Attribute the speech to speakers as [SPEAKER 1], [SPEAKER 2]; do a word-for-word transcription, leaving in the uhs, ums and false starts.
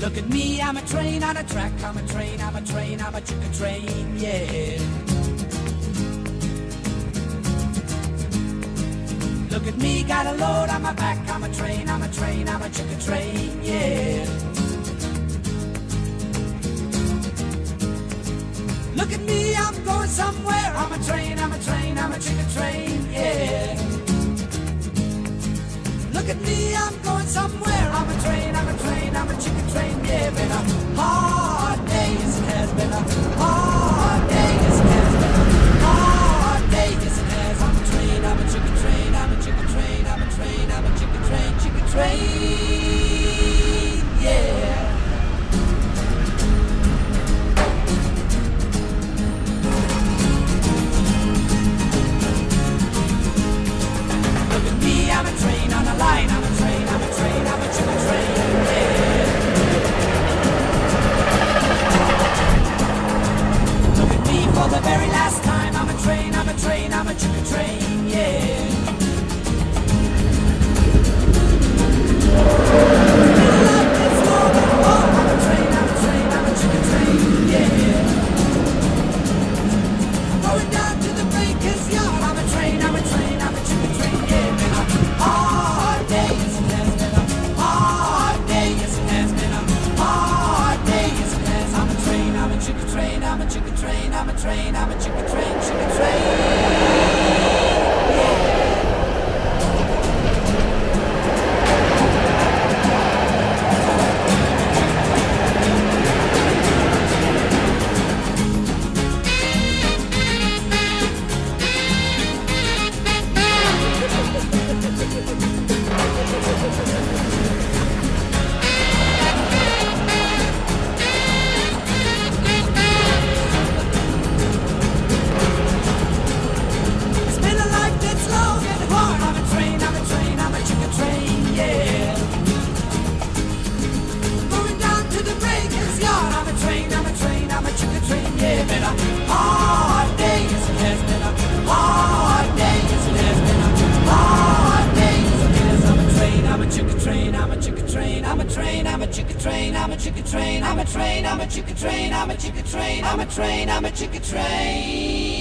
[SPEAKER 1] Look at me, I'm a train on a track, I'm a train, I'm a train, I'm a chicken train, yeah. Look at me, got a load on my back, I'm a train, I'm a train, I'm a chicken train, yeah. Look at me, I'm going somewhere, I'm a train, I'm a train, I'm a chicken train, yeah. Look at me, I'm going somewhere, I'm a train, I'm a train, I'm a chicken train, yeah. Been a hard day, yes it has been a hard day, yes it has been a hard day, yes it has. I'm a train, I'm a chicken train, I'm a chicken train, I'm a train, I'm a chicken train, chicken train, yeah. Look at me, I'm a train on a line, I'm a train, I'm a train, I'm a chicken train, yeah. Look at me for the very last time, I'm a train, I'm a train, I'm a chicken train, yeah. I'm a chicken train, I'm a train, I'm a chicken train, chicken train. I'm a chicken train, I'm a train, I'm a chicken train, I'm a chicken train, I'm a train, I'm a chicken train.